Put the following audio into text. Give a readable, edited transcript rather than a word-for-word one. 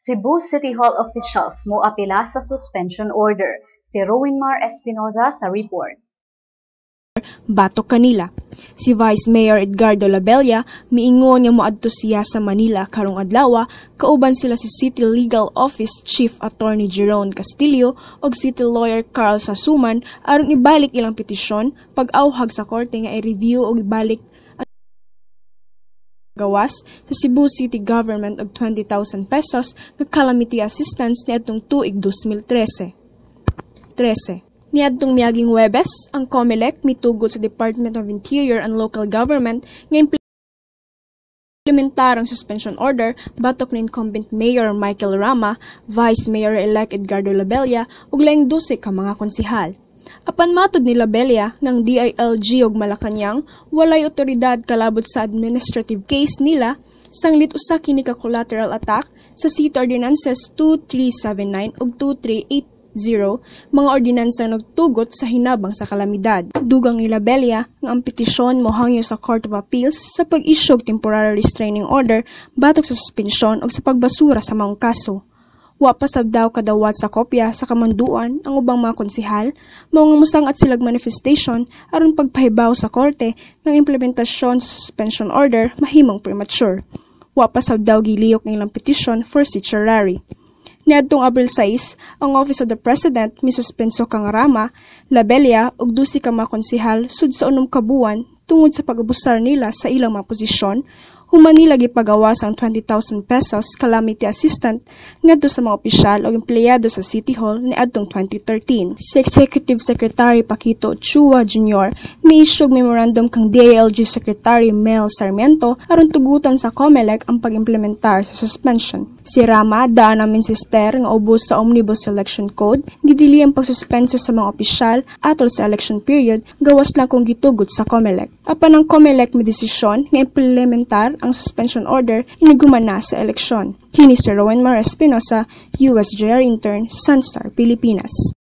Cebu City Hall officials moapila sa suspension order. Si Rowenmar Espinoza sa report. Batok kanila. Si Vice Mayor Edgardo Labella miingon nga moadto siya sa Manila karong adlaw, kauban sila si City Legal Office Chief Attorney Jeron Castillo ug City Lawyer Carl Sasuman aron ibalik ilang petisyon pag-awhag sa korte nga i-review ug ibalik gawas sa Cebu City Government og 20,000 pesos nga calamity assistance niadtong tuig 2013. Niadtong miaging Huwebes, ang COMELEC mitugod sa Department of Interior and Local Government nga implementar ang suspension order batok ni incumbent Mayor Michael Rama, Vice Mayor-elect Edgardo Labella ug laing 12 ka mga konsihal. Apan matod ni Labella ngang DILG ug Malacañang walay otoridad kalabot sa administrative case nila sanglit usa kini ka collateral attack sa City Ordinances 2379 ug 2380 mga ordinansang nagtugot sa hinabang sa kalamidad. Dugang ni Labella nga ang petisyon mohangyo sa Court of Appeals sa pag-issue og temporary restraining order batok sa suspensyon ug sa pagbasura sa mga kaso. Wa pa sab daw kadawat sa kopya sa kamanduan ang ubang mga konsihal mao nga mosangat silag manifestation aron pagpahibaw sa korte ng implementasyon sa suspension order mahimong premature. Wa pa sab daw giliyok ng ilang petisyon for certiorari. Niadtong Abril 6, ang Office of the President misuspenso kang Rama, Labella ug 12 ka mga konsihal sud sa 6 ka buwan tungod sa pag-abusar nila sa ilang mga posisyon. Human nila gipagawas ang 20,000 pesos calamity assistant ngadto sa mga opisyal o empleyado sa City Hall niadtong 2013. Si Executive Secretary Paquito Chua Jr. miisyog memorandum kang DILG Secretary Mel Sarmiento aron tugutan sa COMELEC ang pag-implementar sa suspension. Si Rama daan ang minsister nga ubos sa Omnibus Election Code, gidili ang pagsuspenso sa mga opisyal atol sa election period gawas lang kung gitugot sa COMELEC. Apan ang COMELEC may desisyon nga implementar ang suspension order iniguman na sa eleksyon. Kini si Rowenmar Espinoza, USJR Intern, Sunstar, Pilipinas.